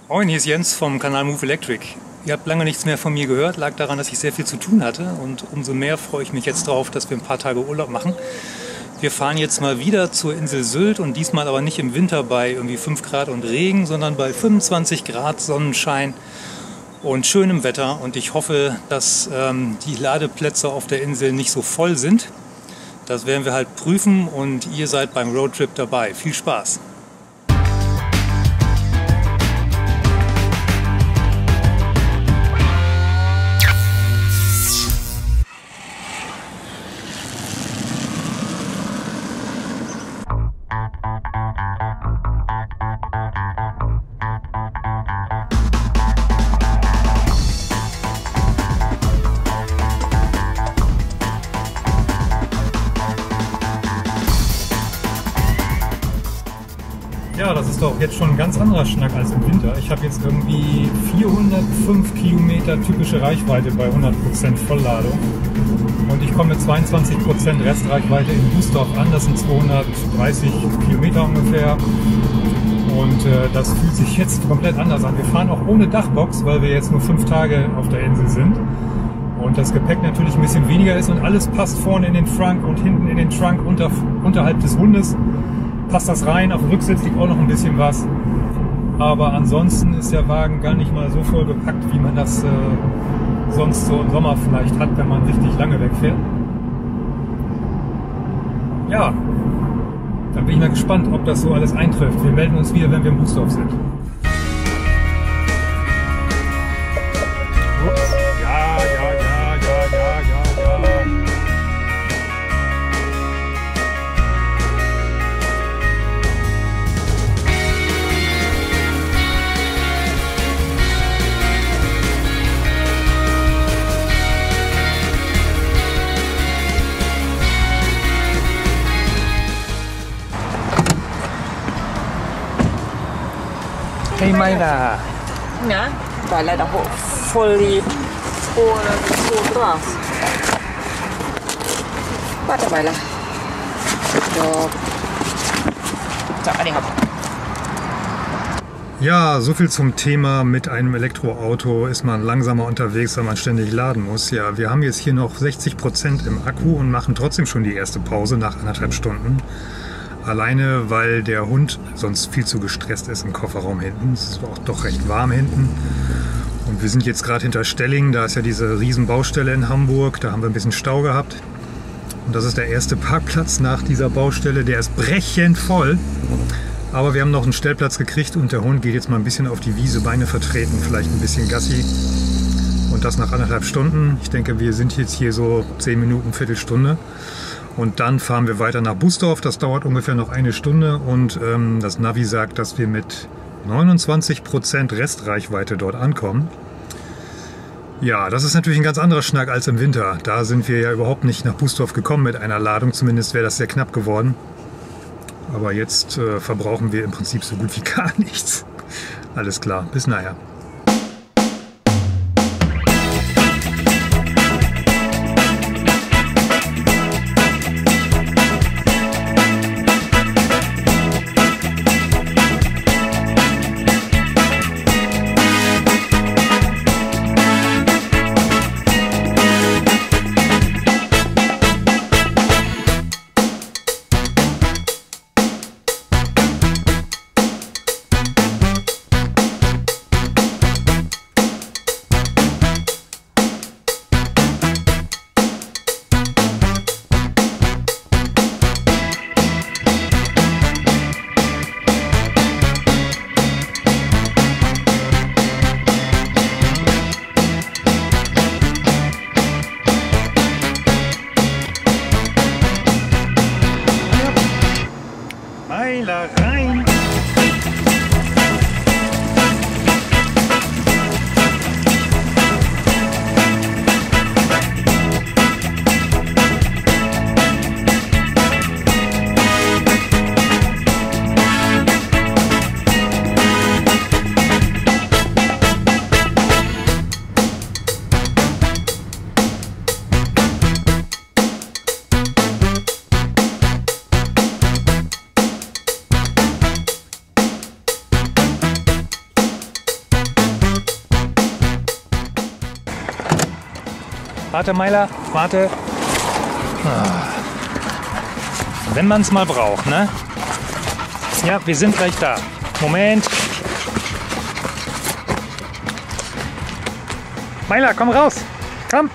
Moin, hier ist Jens vom Kanal Move Electric. Ihr habt lange nichts mehr von mir gehört, lag daran, dass ich sehr viel zu tun hatte und umso mehr freue ich mich jetzt darauf, dass wir ein paar Tage Urlaub machen. Wir fahren jetzt mal wieder zur Insel Sylt und diesmal aber nicht im Winter bei irgendwie 5 Grad und Regen, sondern bei 25 Grad Sonnenschein und schönem Wetter. Und ich hoffe, dass die Ladeplätze auf der Insel nicht so voll sind. Das werden wir halt prüfen und ihr seid beim Roadtrip dabei. Viel Spaß! Ja, das ist doch jetzt schon ein ganz anderer Schnack als im Winter. Ich habe jetzt irgendwie 405 Kilometer typische Reichweite bei 100% Vollladung. Und ich komme mit 22% Restreichweite in Bußdorf an. Das sind 230 Kilometer ungefähr. Und das fühlt sich jetzt komplett anders an. Wir fahren auch ohne Dachbox, weil wir jetzt nur 5 Tage auf der Insel sind. Und das Gepäck natürlich ein bisschen weniger ist und alles passt vorne in den Trunk und hinten in den Trunk unterhalb des Hundes. Passt das rein, auf dem Rücksitz liegt auch noch ein bisschen was. Aber ansonsten ist der Wagen gar nicht mal so voll gepackt, wie man das sonst so im Sommer vielleicht hat, wenn man richtig lange wegfährt. Ja, dann bin ich mal gespannt, ob das so alles eintrifft. Wir melden uns wieder, wenn wir in Bußdorf sind. Ups. Ja. Hey Mayla. Ja, da leider voll drauf. Warte Mayla. So, Ja, so viel zum Thema, mit einem Elektroauto ist man langsamer unterwegs, weil man ständig laden muss. Ja, wir haben jetzt hier noch 60% im Akku und machen trotzdem schon die erste Pause nach 1,5 Stunden. Alleine, weil der Hund sonst viel zu gestresst ist im Kofferraum hinten. Es ist auch doch recht warm hinten. Und wir sind jetzt gerade hinter Stellingen. Da ist ja diese riesen Baustelle in Hamburg. Da haben wir ein bisschen Stau gehabt. Und das ist der erste Parkplatz nach dieser Baustelle. Der ist brechend voll. Aber wir haben noch einen Stellplatz gekriegt und der Hund geht jetzt mal ein bisschen auf die Wiese, Beine vertreten, vielleicht ein bisschen Gassi. Und das nach 1,5 Stunden. Ich denke, wir sind jetzt hier so 10 Minuten, Viertelstunde. Und dann fahren wir weiter nach Bußdorf. Das dauert ungefähr noch 1 Stunde. Und das Navi sagt, dass wir mit 29% Restreichweite dort ankommen. Ja, das ist natürlich ein ganz anderer Schnack als im Winter. Da sind wir ja überhaupt nicht nach Bußdorf gekommen mit einer Ladung. Zumindest wäre das sehr knapp geworden. Aber jetzt verbrauchen wir im Prinzip so gut wie gar nichts. Alles klar, bis nachher. Warte, Meiler, warte. Wenn man es mal braucht, ne? Ja, wir sind gleich da. Moment. Meiler, komm raus. Komm.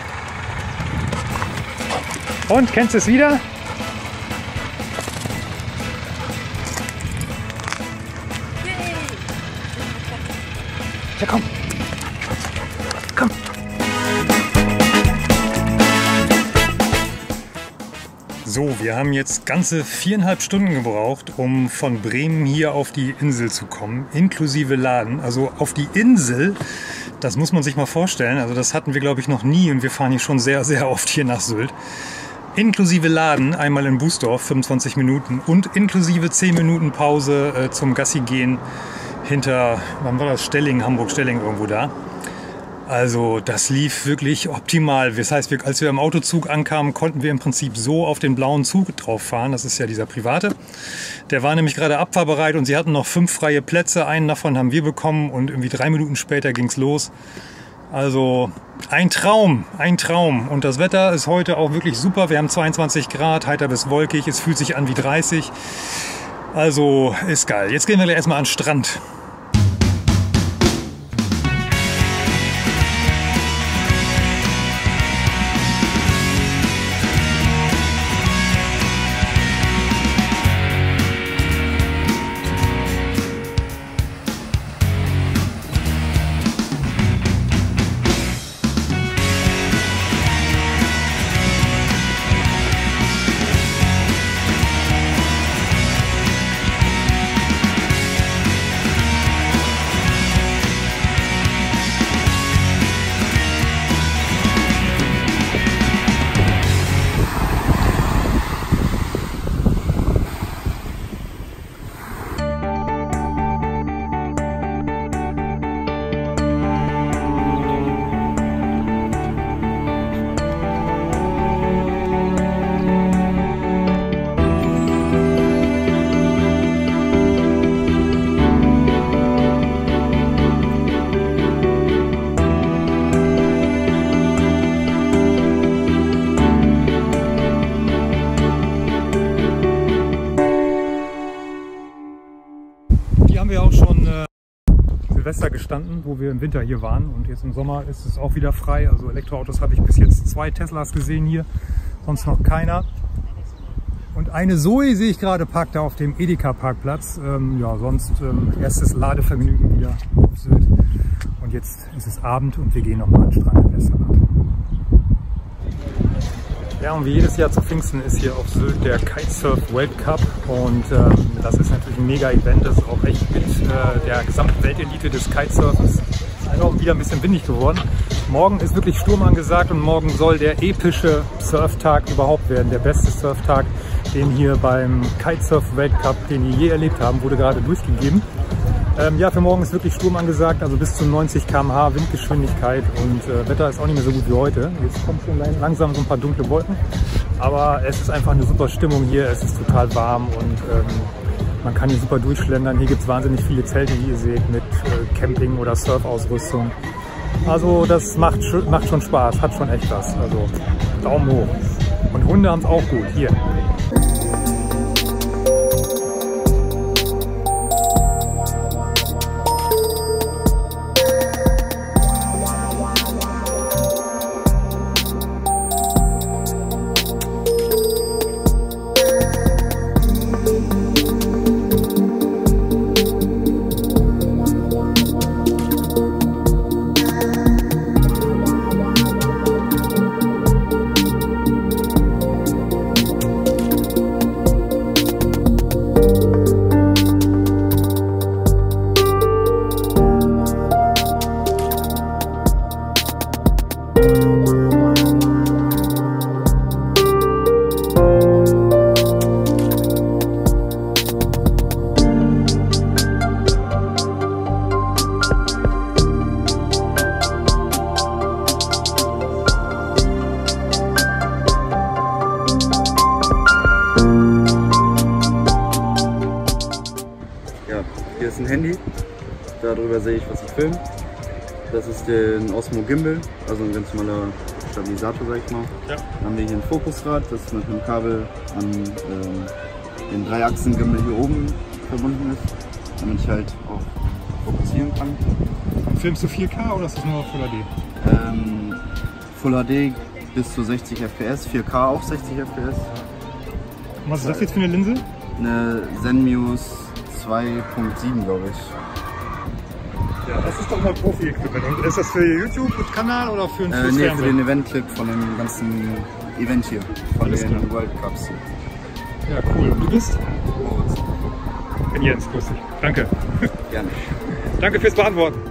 Und, kennst du es wieder? Ja, komm. Komm. So, wir haben jetzt ganze 4,5 Stunden gebraucht, um von Bremen hier auf die Insel zu kommen, inklusive Laden. Also auf die Insel, das muss man sich mal vorstellen. Also das hatten wir, glaube ich, noch nie und wir fahren hier schon sehr, sehr oft hier nach Sylt. Inklusive Laden, einmal in Bußdorf, 25 Minuten und inklusive 10 Minuten Pause zum Gassi gehen hinter, wann war das, Stelling, Hamburg-Stelling irgendwo da. Also das lief wirklich optimal. Das heißt, als wir im Autozug ankamen, konnten wir im Prinzip so auf den blauen Zug drauf fahren. Das ist ja dieser private. Der war nämlich gerade abfahrbereit und sie hatten noch 5 freie Plätze. Einen davon haben wir bekommen und irgendwie 3 Minuten später ging es los. Also ein Traum, ein Traum. Und das Wetter ist heute auch wirklich super. Wir haben 22 Grad, heiter bis wolkig. Es fühlt sich an wie 30. Also ist geil. Jetzt gehen wir erstmal an den Strand. Silvester gestanden, wo wir im Winter hier waren, und jetzt im Sommer ist es auch wieder frei. Also Elektroautos habe ich bis jetzt 2 Teslas gesehen hier, sonst noch keiner. Und eine Zoe sehe ich gerade, parkt da auf dem Edeka Parkplatz. Ja, sonst erstes Ladevergnügen wieder auf Sylt. Und jetzt ist es Abend und wir gehen nochmal an den Strand in Westerland. Ja, und wie jedes Jahr zu Pfingsten ist hier auf Sylt der Kitesurf World Cup, und das ist natürlich ein Mega-Event. Das ist auch echt mit der gesamten Weltelite des Kitesurfens. Ist auch wieder ein bisschen windig geworden. Morgen ist wirklich Sturm angesagt und morgen soll der epische Surftag überhaupt werden. Der beste Surftag, den hier beim Kitesurf World Cup, den wir je erlebt haben, wurde gerade durchgegeben. Ja, für morgen ist wirklich Sturm angesagt, also bis zu 90 km/h Windgeschwindigkeit, und Wetter ist auch nicht mehr so gut wie heute. Jetzt kommen schon langsam so ein paar dunkle Wolken, aber es ist einfach eine super Stimmung hier, es ist total warm und man kann hier super durchschlendern. Hier gibt es wahnsinnig viele Zelte, wie ihr seht, mit Camping- oder Surfausrüstung. Also das macht schon Spaß, hat schon echt was, also Daumen hoch. Und Hunde haben es auch gut, hier. Hier ist ein Handy, darüber sehe ich, was ich filme. Das ist ein Osmo Gimbal, also ein ganz normaler Stabilisator, sag ich mal. Ja. Dann haben wir hier ein Fokusrad, das mit einem Kabel an den 3-Achsen-Gimbal hier oben verbunden ist, damit ich halt auch fokussieren kann. Filmst du 4K oder ist das nur Full HD? Full HD bis zu 60 FPS, 4K auch 60 FPS. Und was ist das jetzt für eine Linse? Eine Zenmuse 2.7, glaube ich. Ja, das ist doch mal Profi-Equipment. Und ist das für YouTube-Kanal oder für ein Nee, für Fernsehen? den Event-Clip von dem ganzen Event hier, von den World Cups. Ja, cool. Und du bist? Ich bin Jens, grüß dich. Danke. Gerne. Danke fürs Beantworten.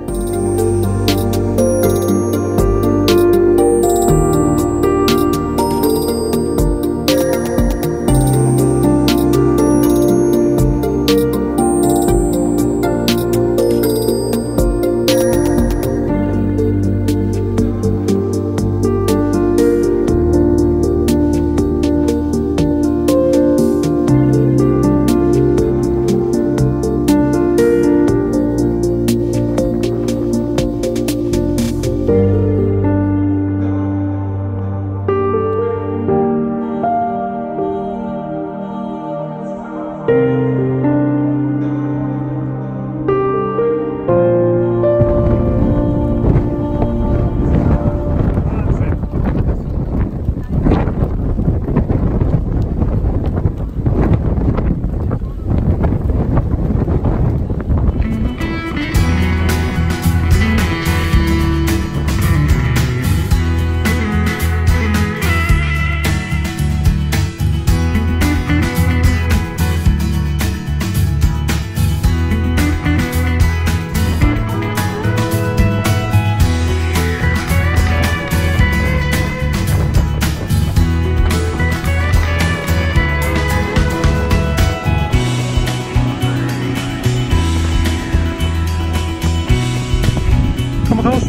Raus.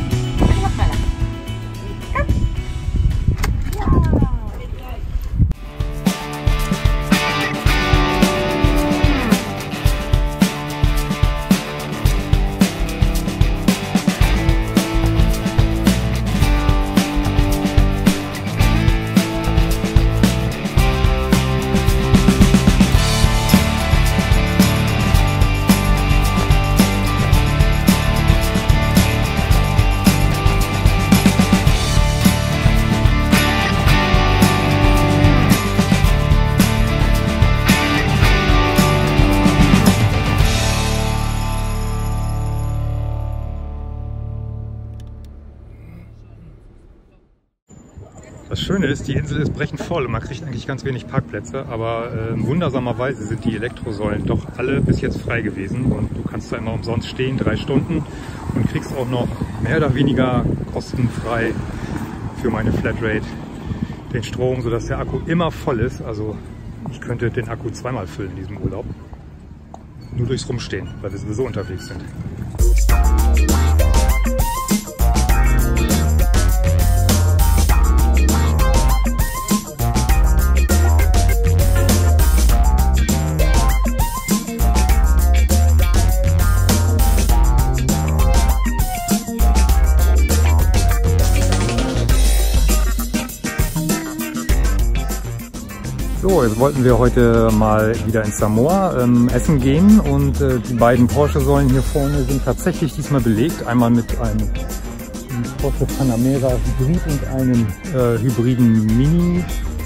Das Schöne ist, die Insel ist brechend voll und man kriegt eigentlich ganz wenig Parkplätze, aber wundersamerweise sind die Elektrosäulen doch alle bis jetzt frei gewesen und du kannst da immer umsonst stehen, 3 Stunden und kriegst auch noch mehr oder weniger kostenfrei für meine Flatrate den Strom, sodass der Akku immer voll ist. Also ich könnte den Akku zweimal füllen in diesem Urlaub, nur durchs Rumstehen, weil wir sowieso unterwegs sind. So, jetzt wollten wir heute mal wieder in Samoa essen gehen und die beiden Porsche-Säulen hier vorne sind tatsächlich diesmal belegt. Einmal mit einem Porsche Panamera Hybrid und einem hybriden Mini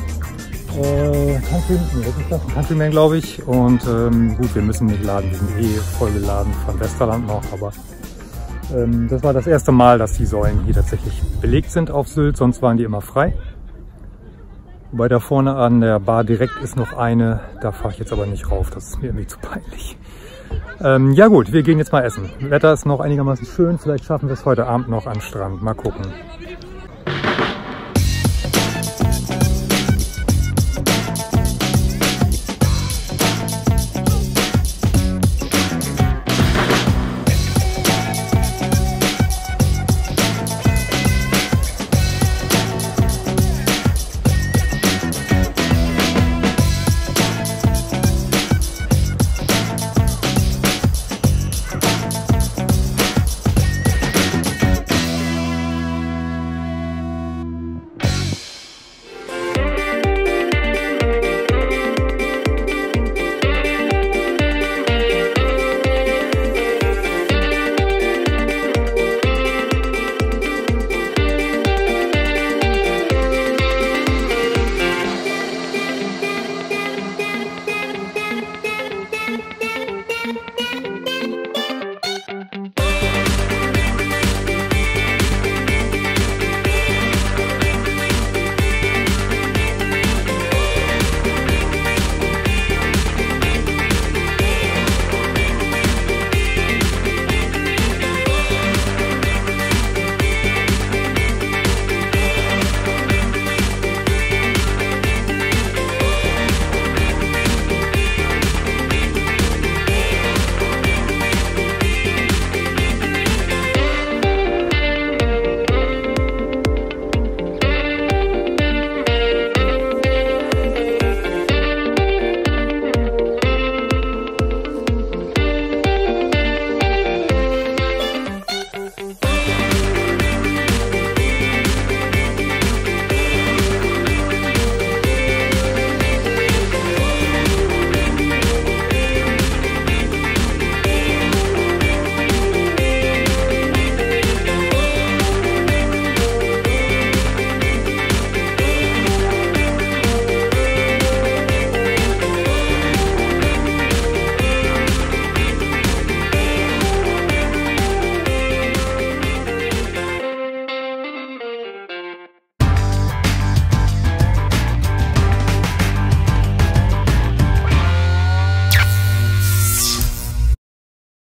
Countryman, glaube ich. Und gut, wir müssen nicht laden, wir sind eh voll geladen von Westerland noch, aber das war das erste Mal, dass die Säulen hier tatsächlich belegt sind auf Sylt, sonst waren die immer frei. Wobei da vorne an der Bar direkt ist noch eine, da fahre ich jetzt aber nicht rauf, das ist mir irgendwie zu peinlich. Ja gut, wir gehen jetzt mal essen. Wetter ist noch einigermaßen schön, vielleicht schaffen wir es heute Abend noch am Strand, mal gucken.